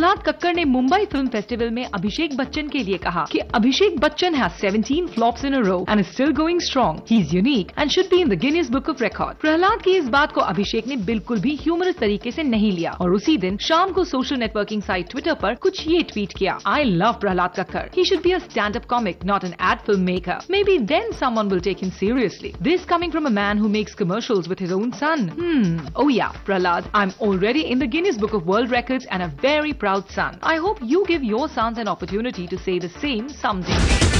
प्रहलाद कक्कर ने Mumbai film festival में अभिषेक बच्चन के लिए कहा कि Abhishek Bachchan has 17 flops in a row and is still going strong. He's unique and should be in the Guinness Book of Record. Prahlad की इस बात को अभिषेक ने बिल्कुल भी ह्यूमरस तरीके से नहीं लिया और उसी दिन शाम को सोशल नेटवर्किंग साइट ट्विटर पर कुछ ये ट्वीट किया: I love Prahlad Kakkar. He should be a stand-up comic, not an ad filmmaker. Maybe then someone will take him seriously. This coming from a man who makes commercials with his own son. Oh yeah, Prahlad, I'm already in the Guinness Book of World Records and a very proud son. I hope you give your sons an opportunity to say the same someday.